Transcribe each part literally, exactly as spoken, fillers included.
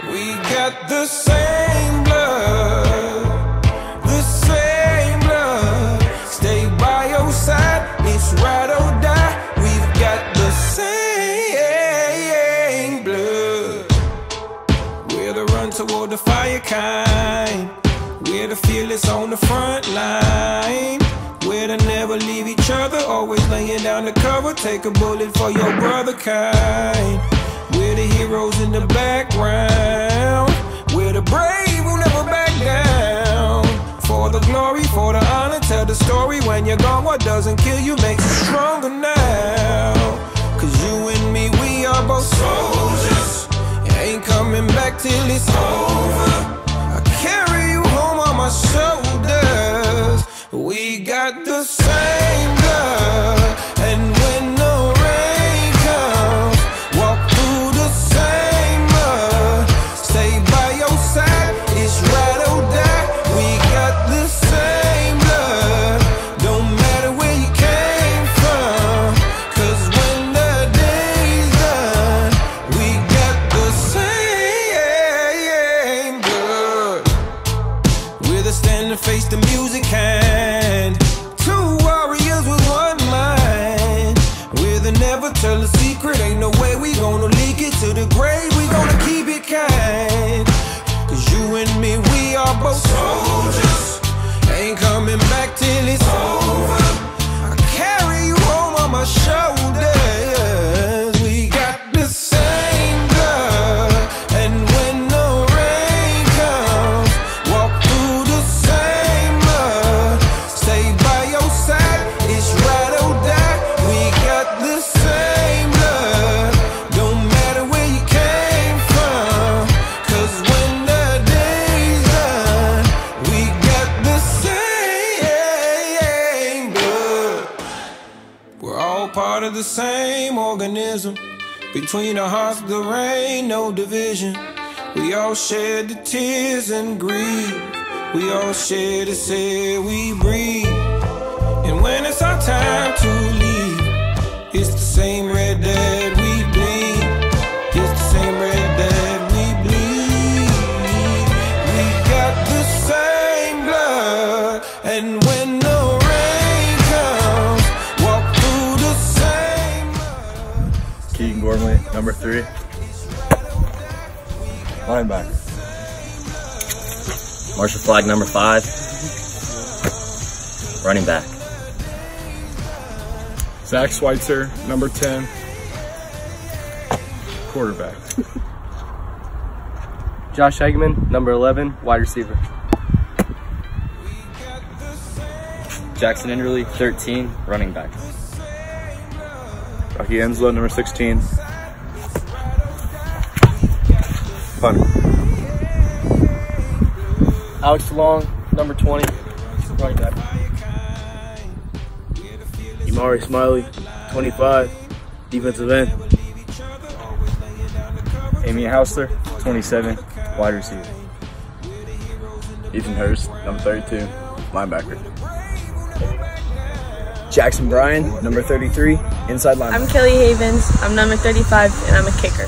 We got the same blood, the same blood. Stay by your side, it's ride or die. We've got the same blood. We're the run toward the fire kind. We're the fearless on the front line. We're to never leave each other, always laying down the cover. Take a bullet for your brother kind. We're the heroes in the background. We're the brave who never back down. For the glory, for the honor, tell the story. When you're gone, what doesn't kill you makes you stronger now. Cause you and me, we are both soldiers. Ain't coming back till it's over. I carry you home on my shoulders. We got the same blood. And when the rain comes, walk through the same mud. Stay by your side, it's ride or die. We got the same blood. Don't matter where you came from, cause when the day's done, we got the same blood. We're the stand and face the music hand. Two warriors with one mind. We're the never tell a secret. Ain't no way we gonna leak it to the grave. We gonna keep it kind. Cause you and me, we are both soldiers. Ain't coming back till it's over. I carry you home on my shoulders. We got the same blood. And when the rain comes, walk through the same mud. Stay by your side, it's ride or die. We got the same blood. Don't matter where you came from, cause when the day's done, we got the same blood. We're all part of the same organism. Between our hearts there ain't no division. We all share the tears and grief. We all share the air we breathe. And when it's our time to leave, it's the same red that we bleed. It's the same red that we bleed. We got the same blood. And when the rain comes, walk through the same mud. Keegan Gormley, number three. Linebacker. Marshall Flagg, number five. Running back. Zach Schweitzer, number ten. Quarterback. Josh Hageman, number eleven, wide receiver. Jackson Enderly, thirteen, running back. Rocky Enslow, number sixteen. Punter. Alex Long, number twenty, running back. Imari Smiley, twenty-five, defensive end. Amy Hausler, twenty-seven, wide receiver. Ethan Hurst, number thirty-two, linebacker. Jackson Bryan, number thirty-three, inside linebacker. I'm Kelly Havens, I'm number thirty-five, and I'm a kicker.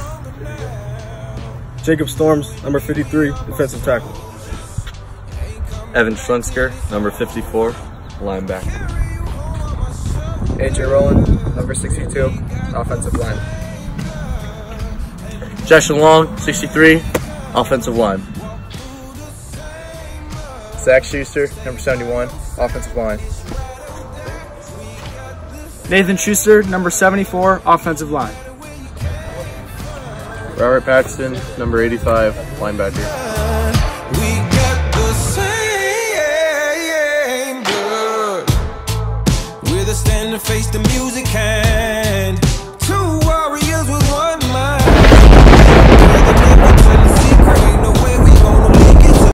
Jacob Storms, number fifty-three, defensive tackle. Evan Schlunsker, number fifty-four, linebacker. A J Rowland, number sixty-two, offensive line. Joshua Long, sixty-three, offensive line. Zach Schuster, number seventy-one, offensive line. Nathan Schuster, number seventy-four, offensive line. Robert Paxton, number eighty-five, linebacker. We got the same blood. We're the stand and face the music hand.